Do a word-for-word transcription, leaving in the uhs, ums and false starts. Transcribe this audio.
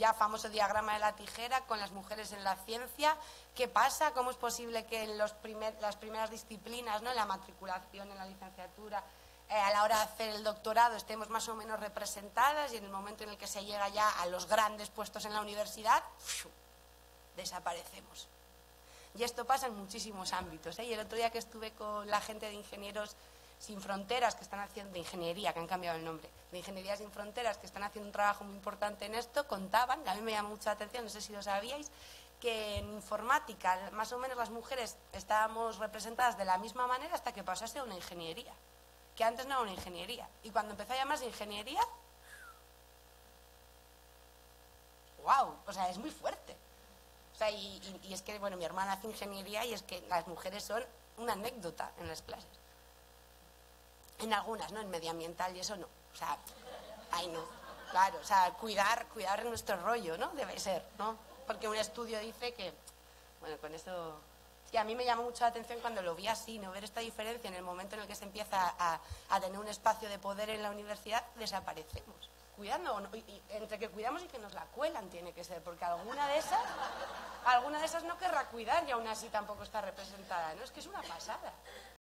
ya famoso diagrama de la tijera con las mujeres en la ciencia. ¿Qué pasa? ¿Cómo es posible que en los primer, las primeras disciplinas, ¿no?, en la matriculación, en la licenciatura, eh, a la hora de hacer el doctorado, estemos más o menos representadas, y en el momento en el que se llega ya a los grandes puestos en la universidad, ¡fiu!, desaparecemos? Y esto pasa en muchísimos ámbitos, ¿eh? Y el otro día que estuve con la gente de Ingenieros Sin Fronteras, que están haciendo, de ingeniería, que han cambiado el nombre, de Ingeniería Sin Fronteras, que están haciendo un trabajo muy importante en esto, contaban, a mí me llamó mucha atención, no sé si lo sabíais, que en informática más o menos las mujeres estábamos representadas de la misma manera hasta que pasase a una ingeniería, que antes no era una ingeniería, y cuando empezó a llamarse ingeniería, wow, o sea, es muy fuerte. O sea, y, y, y es que, bueno, mi hermana hace ingeniería y es que las mujeres son una anécdota en las clases. En algunas, ¿no? En medioambiental y eso no. O sea, ahí no. Claro, o sea, cuidar, cuidar nuestro rollo, ¿no? Debe ser, ¿no? Porque un estudio dice que, bueno, con eso... Sí, a mí me llamó mucho la atención cuando lo vi así, ¿no? Ver esta diferencia en el momento en el que se empieza a, a tener un espacio de poder en la universidad, desaparecemos. Cuidando, y, y, entre que cuidamos y que nos la cuelan tiene que ser, porque alguna de esas, alguna de esas no querrá cuidar y aún así tampoco está representada, ¿no? Es que es una pasada.